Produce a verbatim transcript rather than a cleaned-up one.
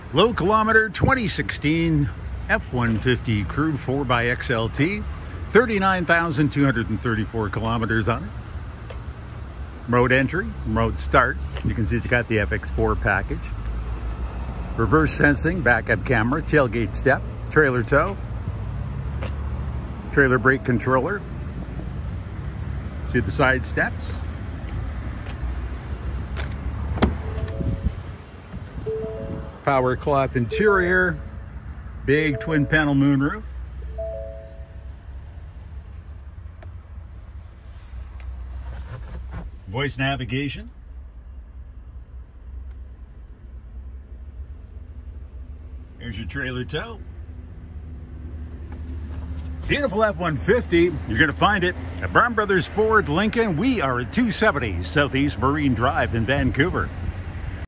Low kilometer twenty sixteen F one fifty Crew four by X L T, thirty-nine thousand two hundred thirty-four kilometers on it. Remote entry, remote start. You can see it's got the F X four package. Reverse sensing, backup camera, tailgate step, trailer tow, trailer brake controller. See the side steps. Power cloth interior, big twin panel moonroof. Voice navigation. Here's your trailer tow. Beautiful F one fifty. You're going to find it at Brown Brothers Ford Lincoln. We are at two seventy Southeast Marine Drive in Vancouver.